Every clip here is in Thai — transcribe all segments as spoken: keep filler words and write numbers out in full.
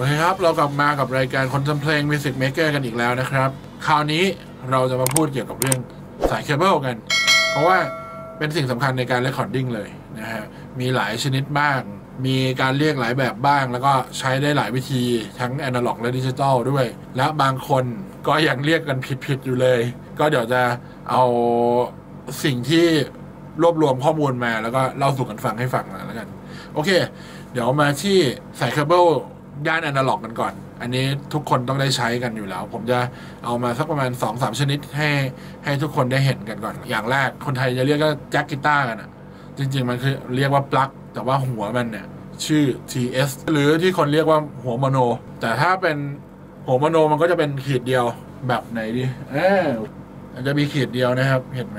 เคครับเรากลับมากับรายการคนทำเพลง Music Maker กันอีกแล้วนะครับคราวนี้เราจะมาพูดเกี่ยวกับเรื่องสายเคเบิลกันเพราะว่าเป็นสิ่งสำคัญในการเรคคอร์ดดิ้งเลยนะฮะมีหลายชนิดบ้างมีการเรียกหลายแบบบ้างแล้วก็ใช้ได้หลายวิธีทั้งแอนะล็อกและดิจิตอลด้วยและบางคนก็ยังเรียกกันผิดๆอยู่เลยก็เดี๋ยวจะเอาสิ่งที่รวบรวมข้อมูลมาแล้วก็เล่าสู่กันฟังให้ฟังแล้วกันโอเคเดี๋ยวมาที่สายเคเบิลย่านแอนะล็อกกันก่อนอันนี้ทุกคนต้องได้ใช้กันอยู่แล้วผมจะเอามาสักประมาณ สองสาม ชนิดให้ให้ทุกคนได้เห็นกันก่อนอย่างแรกคนไทยจะเรียกก็แจ็คกีตาร์กันอ่ะจริงๆมันคือเรียกว่าปลั๊กแต่ว่าหัวมันเนี่ยชื่อ ที เอส หรือที่คนเรียกว่าหัวโมโนแต่ถ้าเป็นหัวโมโนมันก็จะเป็นขีดเดียวแบบไหนดิเออมันจะมีขีดเดียวนะครับเห็นไหม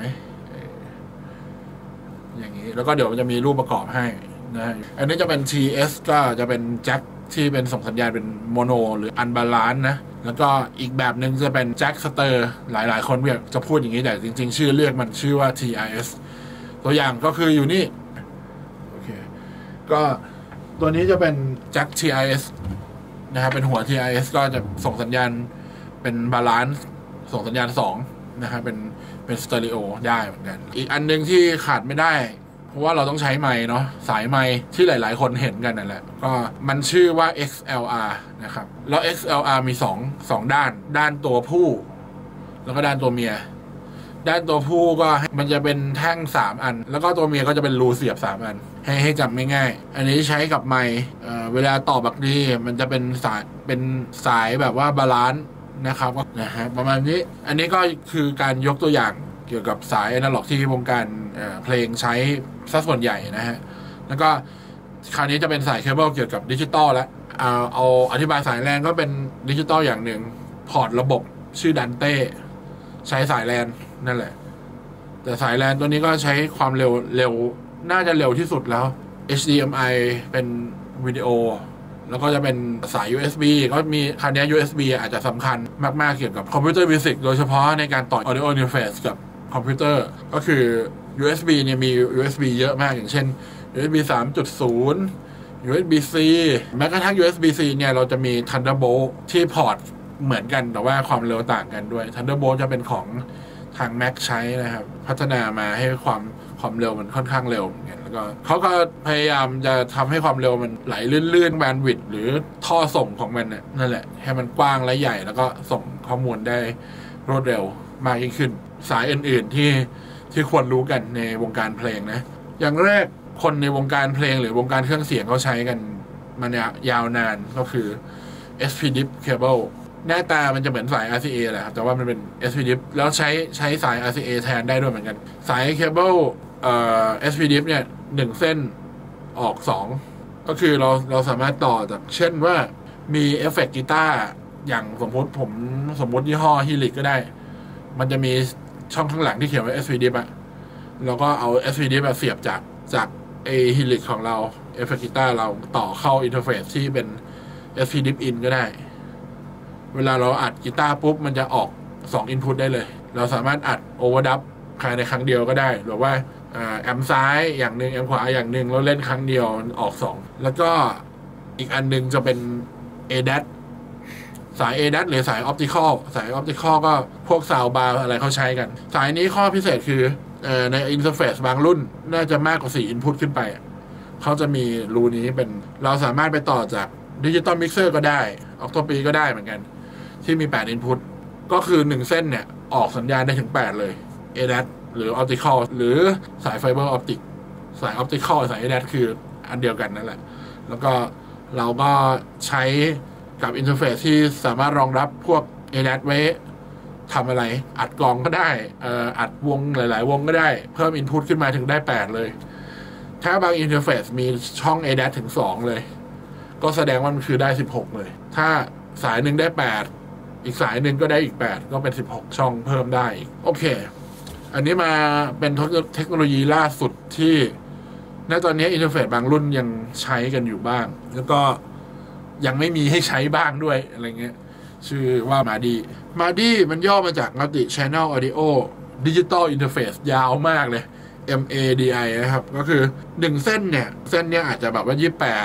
อย่างนี้แล้วก็เดี๋ยวมันจะมีรูปประกอบให้นะอันนี้จะเป็น ที เอส ก็จะเป็นแจ็คที่เป็นส่งสัญญาณเป็นโมโนหรืออันบาลานซ์นะแล้วก็อีกแบบหนึ่งจะเป็นแจ็คสเตอร์หลายๆคนจะพูดอย่างนี้แต่จริงๆชื่อเรียกมันชื่อว่า ที ไอ เอส ตัวอย่างก็คืออยู่นี่โอเคก็ตัวนี้จะเป็นแจ็ค ที ไอ เอส นะครับเป็นหัว ที ไอ เอส ก็จะส่งสัญญาณเป็นบาลานซ์ส่งสัญญาณสองนะครับเป็นเป็นสเตอริโอได้เหมือนกันอีกอันนึงที่ขาดไม่ได้เพราะว่าเราต้องใช้ไมค์เนาะสายไมค์ที่หลายๆคนเห็นกันนั่นแหละก็มันชื่อว่า เอ็กซ์ แอล อาร์ นะครับแล้ว เอ็กซ์ แอล อาร์ มี2 2ด้านด้านตัวผู้แล้วก็ด้านตัวเมียด้านตัวผู้ก็มันจะเป็นแท่งสามอันแล้วก็ตัวเมียก็จะเป็นรูเสียบสามอันให้ให้จำง่ายๆอันนี้ใช้กับไมค์เอ่อเวลาต่อแบบนี้มันจะเป็นสายเป็นสายแบบว่าบาลานซ์นะครับนะฮะประมาณนี้อันนี้ก็คือการยกตัวอย่างเกี่ยวกับสายแอนะล็อกที่วงการเอ่อเพลงใช้ซะส่วนใหญ่นะฮะแล้วก็คราวนี้จะเป็นสายเคเบิลเกี่ยวกับดิจิตอลแล้วเอาเอาอธิบายสายแลนก็เป็นดิจิตอลอย่างหนึ่งพอร์ตระบบชื่อดันเต้ใช้สายแลนนั่นแหละแต่สายแลนตัวนี้ก็ใช้ความเร็วเร็วน่าจะเร็วที่สุดแล้ว เอช ดี เอ็ม ไอ เป็นวิดีโอแล้วก็จะเป็นสาย ยู เอส บี ก็มีคราวนี้ ยู เอส บี อาจจะสำคัญมากๆเกี่ยวกับคอมพิวเตอร์มิวสิกโดยเฉพาะในการต่อ audio interface กับคอมพิวเตอร์ก็คือ ยู เอส บี เนี่ยมี ยู เอส บี เยอะมากอย่างเช่น ยู เอส บี สามจุดศูนย์ ยู เอส บี ซี แม้กระทั่ง ยู เอส บี ซี เนี่ยเราจะมี Thunderbolt ที่พอร์ตเหมือนกันแต่ว่าความเร็วต่างกันด้วย Thunderbolt จะเป็นของทาง Mac ใช้นะครับพัฒนามาให้ความความเร็วมันค่อนข้างเร็วเหมือนกันแล้วก็เขาก็พยายามจะทำให้ความเร็วมันไหลลื่นๆแบนด์วิดต์หรือท่อส่งของมันเนี่ยนั่นแหละให้มันกว้างและใหญ่แล้วก็ส่งข้อมูลได้รวดเร็วมากยิ่งขึ้นสายอื่นๆที่ที่ควรรู้กันในวงการเพลงนะอย่างแรกคนในวงการเพลงหรือวงการเครื่องเสียงเขาใช้กันมันยาวนานก็คือ เอส พี ดิฟ Cable หน้าตามันจะเหมือนสาย อาร์ ซี เอ แหละครับแต่ว่ามันเป็น เอส พี ดิฟ แล้วใช้ใช้สาย อาร์ ซี เอ แทนได้ด้วยเหมือนกันสายเคเบิลเอ่อ เอส พี ดิฟ เนี่ยหนึ่งเส้นออกสองก็คือเราเราสามารถต่อจากเช่นว่ามีเอฟเฟกต์กีตาร์อย่างสมมติผมสมมติยี่ห้อฮิลิกก็ได้มันจะมีช่องข้างหลังที่เขียนว่า เอส พี ดิฟ อะแล้วก็เอา เอส พี ดิฟ เสียบจากจากไอฮิลิกของเราเอฟเฟกต์กีตาร์เราต่อเข้าอินเทอร์เฟซที่เป็น เอส พี ดิฟ in ก็ได้เวลาเราอัดกีตาร์ปุ๊บมันจะออกสอง input ได้เลยเราสามารถอัด overdub ภายในครั้งเดียวก็ได้หรือว่าแอมซ้ายอย่างหนึ่งแอมขวาอย่างหนึ่งแล้วเล่นครั้งเดียวออกสองแล้วก็อีกอันนึงจะเป็น เอ ดี เอ ที สาย เอ ดี เอ ที หรือสาย Optical สาย Optical ก็พวก Sound Bar อะไรเขาใช้กันสายนี้ข้อพิเศษคือใน Interface บางรุ่นน่าจะมากกว่าสี่ input ขึ้นไปเขาจะมีรูนี้เป็นเราสามารถไปต่อจาก Digital Mixer ก็ได้ Octopi ก็ได้เหมือนกันที่มีแปด input ก็คือหนึ่งเส้นเนี่ยออกสัญญาณได้ถึงแปดเลย เอ ดี เอ ที หรือ Optical หรือสาย Fiber Optic สาย Optical สาย เอ ดี เอ ที คืออันเดียวกันนั่นแหละแล้วก็เราก็ใช้กับอินเทอร์เฟซที่สามารถรองรับพวก เอ ดี เอ ที ไว้ทำอะไรอัดกลองก็ได้เอ่ออัดวงหลายๆวงก็ได้เพิ่ม input ขึ้นมาถึงได้แปดเลยถ้าบางอินเทอร์เฟซมีช่อง เอ ดี เอ ที ถึงสองเลยก็แสดงว่ามันคือได้สิบหกเลยถ้าสายหนึ่งได้แปดอีกสายหนึ่งก็ได้อีกแปดก็เป็นสิบหกช่องเพิ่มได้โอเคอันนี้มาเป็นเทคโนโลยีล่าสุดที่ณตอนนี้อินเทอร์เฟซบางรุ่นยังใช้กันอยู่บ้างแล้วก็ยังไม่มีให้ใช้บ้างด้วยอะไรเงี้ยชื่อว่ามาดีมาดีมันย่อมาจาก Multi Channel Audio Digital Interface ยาวมากเลย เอ็ม เอ ดี ไอ นะครับก็คือหนึ่งเส้นเนี่ยเส้นเนี้ยอาจจะแบบว่ายี่สิบแปด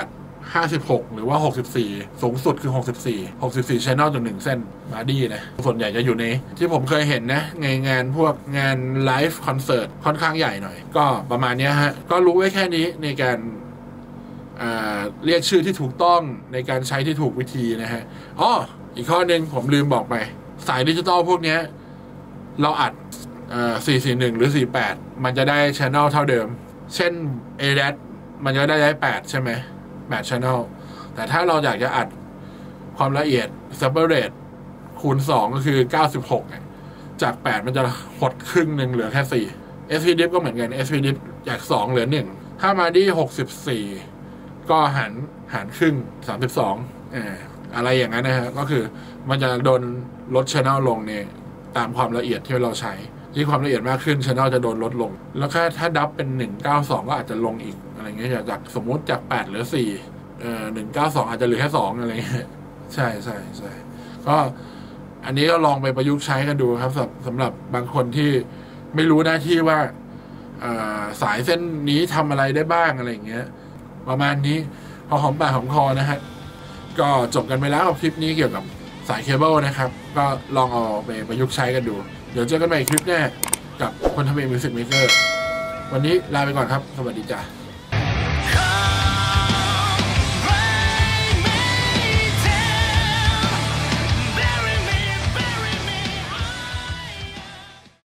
ห้าสิบหกหรือว่าหกสิบสี่สูงสุดคือหกสิบสี่ หกสิบสี่ channel ต่อหนึ่งเส้นบาดี้นะส่วนใหญ่จะอยู่ในที่ผมเคยเห็นนะในงานพวกงานไลฟ์คอนเสิร์ตค่อนข้างใหญ่หน่อยก็ประมาณนี้ฮะก็รู้ไว้แค่นี้ในการเรียกชื่อที่ถูกต้องในการใช้ที่ถูกวิธีนะฮะอ๋ออีกข้อหนึ่งผมลืมบอกไปสายดิจิตอลพวกนี้เราอัดสี่สี่หนึ่งหรือสี่แปดมันจะได้ channel เท่าเดิมเช่น เอ แดด มันจะได้ได้แปดใช่ไหมแปด channel แต่ถ้าเราอยากจะอัดความละเอียด separate คูณสองก็คือเก้าสิบหกจากแปดมันจะหดครึ่งหนึ่งเหลือแค่สี่ เอส พี ดิฟ ก็เหมือนกัน เอส พี ดิฟ จากสองเหลือหนึ่งถ้ามาดีหกสิบสี่ก็หันหารครึ่งสามสิบสองเอ่ออะไรอย่างนั้นนะฮะก็คือมันจะโดนลด channel ลงเนี่ยตามความละเอียดที่เราใช้ที่ความละเอียดมากขึ้น channel จะโดนลดลงแล้วแค่ถ้าดับเป็นหนึ่งเก้าสองก็อาจจะลงอีกอะไรเงี้ยจากสมมุติจากแปดเหลือสี่เอ่อหนึ่งเก้าสองอาจจะเหลือแค่สองอะไรเงี้ยใช่ใช่ใช่ก็อันนี้ก็ลองไปประยุกต์ใช้กันดูครับสำสำหรับบางคนที่ไม่รู้หน้าที่ว่าสายเส้นนี้ทำอะไรได้บ้างอะไรเงี้ยประมาณนี้พอหอมปากหอมคอนะฮะก็จบกันไปแล้วกับคลิปนี้เกี่ยวกับสายเคเบิลนะครับก็ลองเอาไปประยุกต์ใช้กันดูเดี๋ยวเจอกันใหม่คลิปหน้ากับคนทำเองมิวสิกเมเกอร์วันนี้ลาไปก่อนครับสวัสดีจ้ะ